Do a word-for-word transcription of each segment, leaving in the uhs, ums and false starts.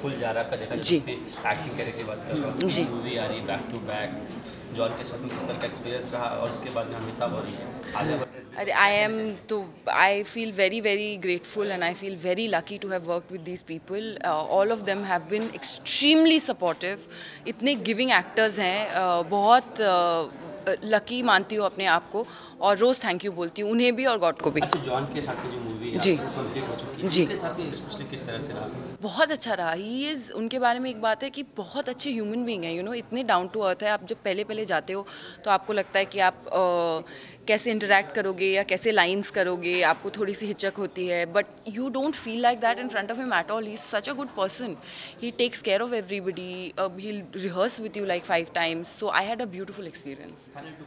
Full Zara का देखा जी acting करने की बात कर रहा हूँ जी मूवी आ रही बैक टू बैक जॉन के साथ में किस तरह का एक्सपीरियंस रहा और उसके बाद में अमिताभ और आलिया भट्ट अरे आई एम तो I feel very very grateful and I feel very lucky to have worked with these people all of them have been extremely supportive इतने गिविंग एक्टर्स हैं uh, बहुत लकी uh, मानती हूँ अपने आप को और रोज़ थैंक यू बोलती हूँ उन्हें भी और गॉड को भी। अच्छा जॉन के साथ जो मूवी है जी जी के साथ में किस तरह से रहा? बहुत अच्छा रहा। ही इज़ उनके बारे में एक बात है कि बहुत अच्छे ह्यूमन बीइंग हैं, यू नो इतने डाउन टू अर्थ है। आप जब पहले पहले जाते हो तो आपको लगता है कि आप आ, कैसे इंटरेक्ट करोगे या कैसे लाइंस करोगे, आपको थोड़ी सी हिचक होती है, but you don't feel like that in front of him at all. He is such a good person, he takes care of everybody, he rehearse with you like five times, so I had a beautiful experience.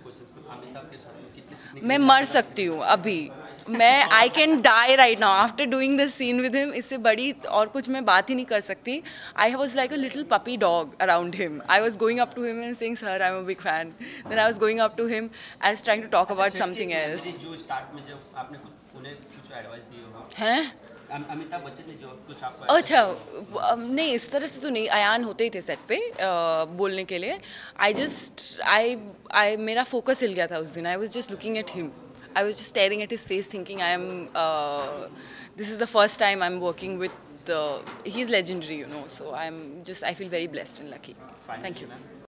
मैं मर सकती हूँ अभी, मैं I can die right now after doing this scene with him. इससे बड़ी और कुछ मैं बात ही नहीं कर सकती। I was like a little puppy dog around him. I was going up to him and saying sir I am a big fan, then I was going up to him I was trying to talk about something else. हैं अमिताभ बच्चन ने जो कुछ आपको अच्छा नहीं, इस तरह से तो नहीं, अयान होते ही थे सेट पे आ, बोलने के लिए। आई जस्ट आई आई मेरा फोकस हिल गया था उस दिन। I was just looking at him, I was just staring at his face thinking I am, uh, this is the first time I'm working with, uh, he's legendary, you know, so I'm just, I feel very blessed and lucky. Thank you.